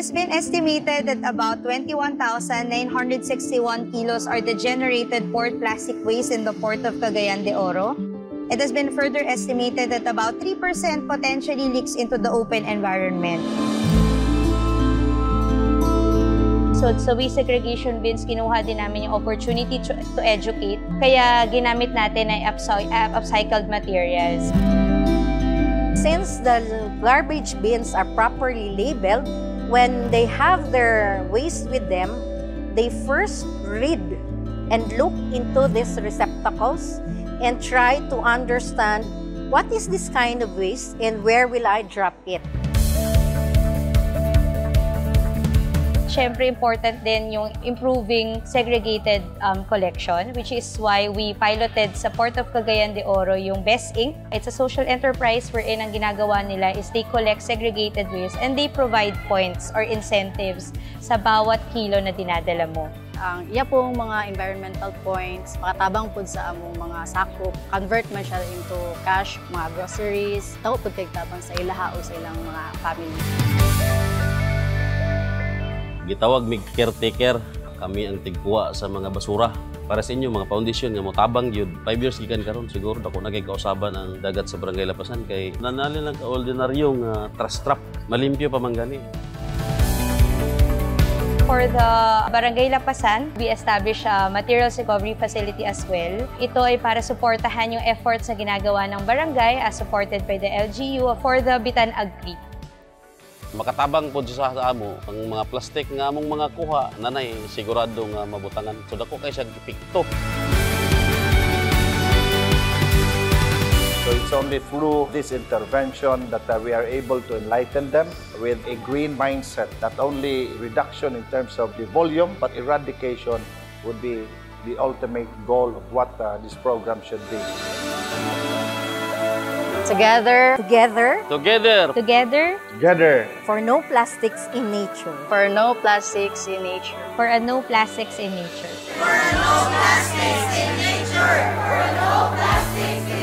has been estimated that about 21,961 kilos are the generated port plastic waste in the port of Cagayan de Oro. It has been further estimated that about 3% potentially leaks into the open environment. So sa waste segregation bins, kinuha din namin yung opportunity to educate. Kaya ginamit natin ay upcycled materials. Since the garbage bins are properly labeled, when they have their waste with them, they first read and look into these receptacles and try to understand what is this kind of waste and where will I drop it. Siyempre, important din yung improving segregated collection, which is why we piloted sa Port of Cagayan de Oro yung Best Inc. It's a social enterprise wherein ang ginagawa nila is they collect segregated waste and they provide points or incentives sa bawat kilo na dinadala mo. Ang iya pong mga environmental points, makatabang po sa among mga sakop, convert man siya into cash, mga groceries, tao po tigtabang sa ilaha o sa ilang mga family. Gitawag mig caretaker, kami ang tigkuha sa mga basura. Para sa inyo, mga foundation nga mo tabang yun. 5 years gikan karon siguro dako nagay kausaban ang dagat sa Barangay Lapasan kay nanali lang ka ordinaryong trash trap. Malimpyo pa man gani. For the Barangay Lapasan, we established a materials recovery facility as well. Ito ay para suportahan yung efforts na ginagawa ng barangay as supported by the LGU for the Bitan Agri. Makatabang po sa amo ang mga plastic nga among mga kuha nanay sigurado nga mabutangan. So dako kay siya gipikto. So it's only through this intervention that we are able to enlighten them with a green mindset. Not only reduction in terms of the volume, but eradication would be the ultimate goal of what this program should be. Together. Together. Together. Together. For no plastics in nature. For no plastics in nature. For a no plastics in nature. For a no plastics in nature. For a no plastics in nature.